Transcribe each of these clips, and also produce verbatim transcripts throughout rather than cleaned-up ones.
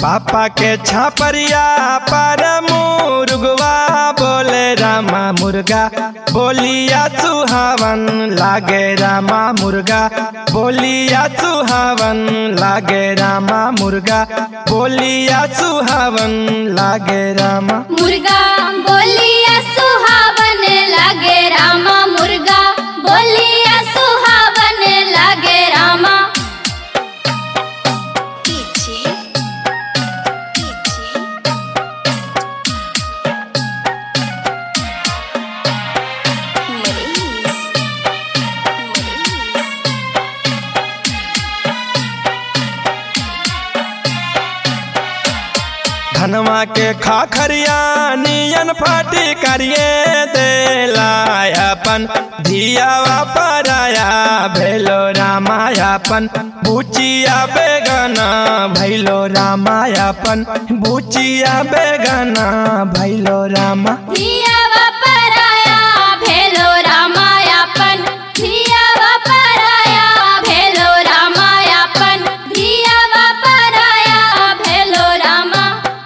पापा के छापरिया पर मुर्गवा बोले रामा मुर्गा बोलिया सुहावन लागे रामा मुर्गा बोलिया सुहावन लागे रामा मुर्गा बोलिया सुहावन लागे रामा मुर्गा बोलिया सुहावन लागे रामा मुर्गा बोलिया सुहावन लागे रामा। धनवा के खाखरिया नियन फाटी करिए देलायापन धियावा पराया भेलो रामायापन बुचिया बेगना भैलो रामायापन बुचिया बेगना भैलो रामा धियावा पराया भेलो रामायापन धियावा पराया भेलो रामायापन धियावा पराया भेलो रामा।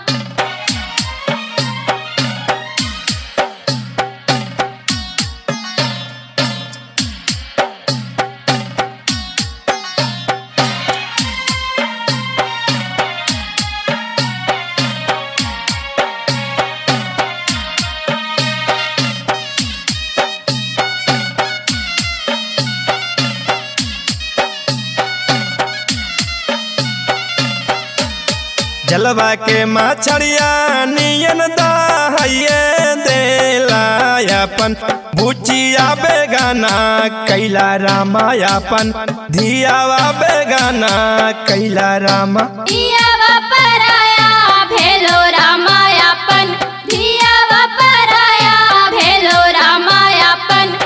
जलवा के मछड़िया नियन दहिए देलायापन बुचिया बेगाना कैला रामायापन धियावा बेगाना कैला रामा धियावा पराया भेलो रामायापन धियावा पराया भेलो रामायापन।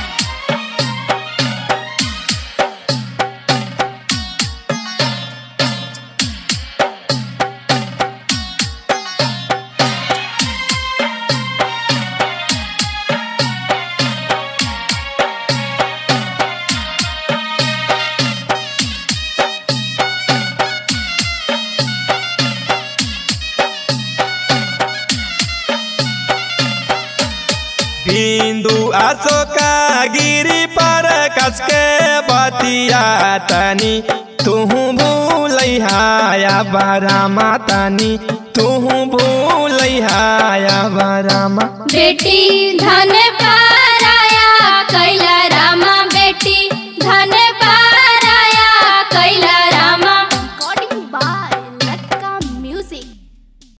बिंदु अशोका गिरी पर कस के बतिया तनी तुहू भूलैहाया बारामा तनी तुहू भूलैहाया बारामा बेटी धन पराया कैला रामा बेटी धन